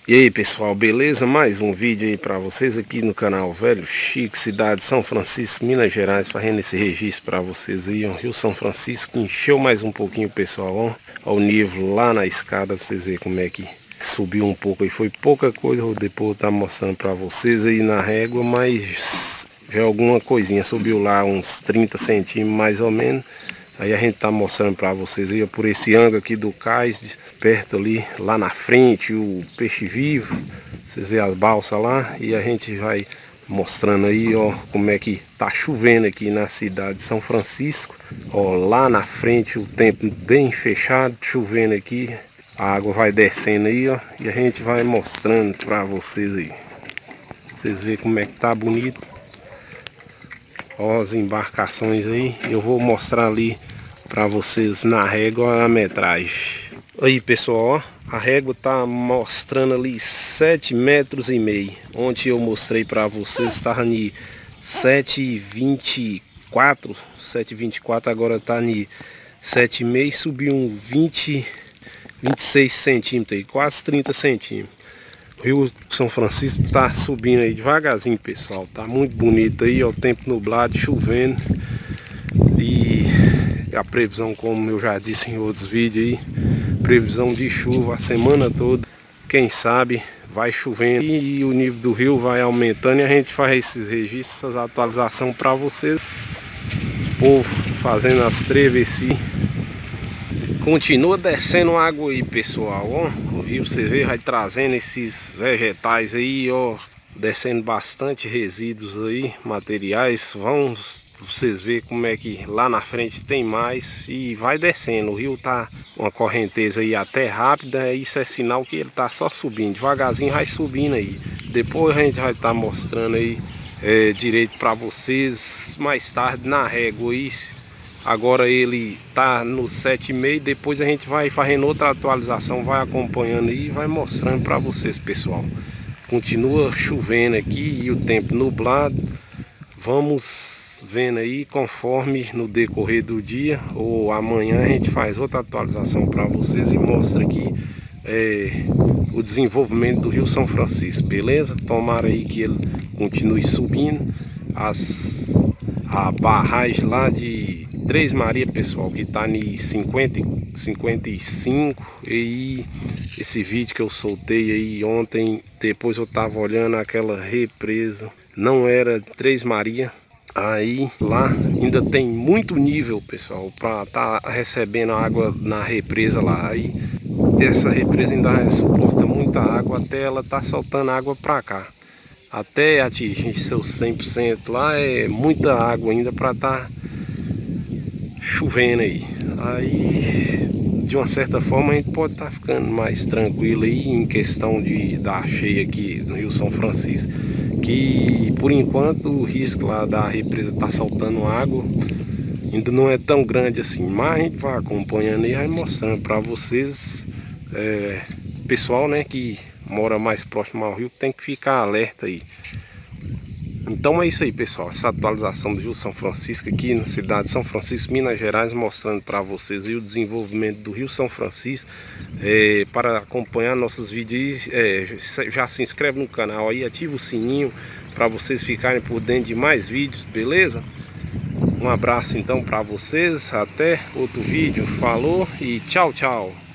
E aí pessoal, beleza? Mais um vídeo aí pra vocês aqui no canal Velho Chico, cidade de São Francisco, Minas Gerais, fazendo esse registro pra vocês aí, ó. Rio São Francisco encheu mais um pouquinho, pessoal, ó. Ó o nível lá na escada, pra vocês verem como é que subiu um pouco aí. Foi pouca coisa, vou depois tá mostrando pra vocês aí na régua, mas já alguma coisinha, subiu lá uns 30 centímetros mais ou menos. Aí a gente tá mostrando para vocês aí, ó, por esse ângulo aqui do cais, perto ali, lá na frente, o peixe vivo. Vocês veem as balsas lá e a gente vai mostrando aí, ó, como é que tá chovendo aqui na cidade de São Francisco. Ó, lá na frente o tempo bem fechado, chovendo aqui. A água vai descendo aí, ó, e a gente vai mostrando para vocês aí. Vocês veem como é que tá bonito. Ó, as embarcações aí, eu vou mostrar ali para vocês na régua a metragem. Aí pessoal, ó, a régua tá mostrando ali 7,5 metros. Ontem eu mostrei para vocês, estava em 7,24, 7,24, agora tá em 7,5, subiu um 26 centímetros aí, quase 30 centímetros. O Rio São Francisco tá subindo aí devagarzinho, pessoal. Tá muito bonito aí, ó, o tempo nublado, chovendo. E a previsão, como eu já disse em outros vídeos aí, previsão de chuva a semana toda. Quem sabe vai chovendo e o nível do rio vai aumentando e a gente faz esses registros, essas atualizações para vocês. Os povos fazendo as travessias. Continua descendo água aí, pessoal, ó. O rio, você vê, vai trazendo esses vegetais aí, ó, descendo bastante resíduos aí, materiais. Vão vocês verem como é que lá na frente tem mais e vai descendo. O rio tá uma correnteza aí até rápida, isso é sinal que ele tá só subindo, devagarzinho vai subindo aí. Depois a gente vai estar mostrando aí direito para vocês mais tarde na régua isso. Agora ele tá no 7,5, depois a gente vai fazendo outra atualização, vai acompanhando aí e vai mostrando para vocês, pessoal. Continua chovendo aqui e o tempo nublado. Vamos vendo aí conforme no decorrer do dia ou amanhã a gente faz outra atualização para vocês e mostra aqui o desenvolvimento do Rio São Francisco, beleza? Tomara aí que ele continue subindo. A barragem lá de Três Marias, pessoal, que tá em 55, e esse vídeo que eu soltei aí ontem, depois eu tava olhando aquela represa, não era Três Marias. Aí lá ainda tem muito nível, pessoal, para tá recebendo água na represa lá. Aí essa represa ainda suporta muita água até ela tá soltando água para cá. Até atingir seus 100% lá é muita água ainda para tá chovendo aí. Aí de uma certa forma a gente pode estar ficando mais tranquilo aí em questão da cheia aqui no Rio São Francisco, que por enquanto o risco lá da represa tá soltando água ainda não é tão grande assim, mas a gente vai acompanhando e vai mostrando para vocês, pessoal, né, que mora mais próximo ao rio, tem que ficar alerta aí. Então é isso aí, pessoal, essa atualização do Rio São Francisco aqui na cidade de São Francisco, Minas Gerais, mostrando para vocês aí o desenvolvimento do Rio São Francisco. Para acompanhar nossos vídeos, já se inscreve no canal aí, ativa o sininho para vocês ficarem por dentro de mais vídeos, beleza? Um abraço então para vocês, até outro vídeo, falou e tchau, tchau!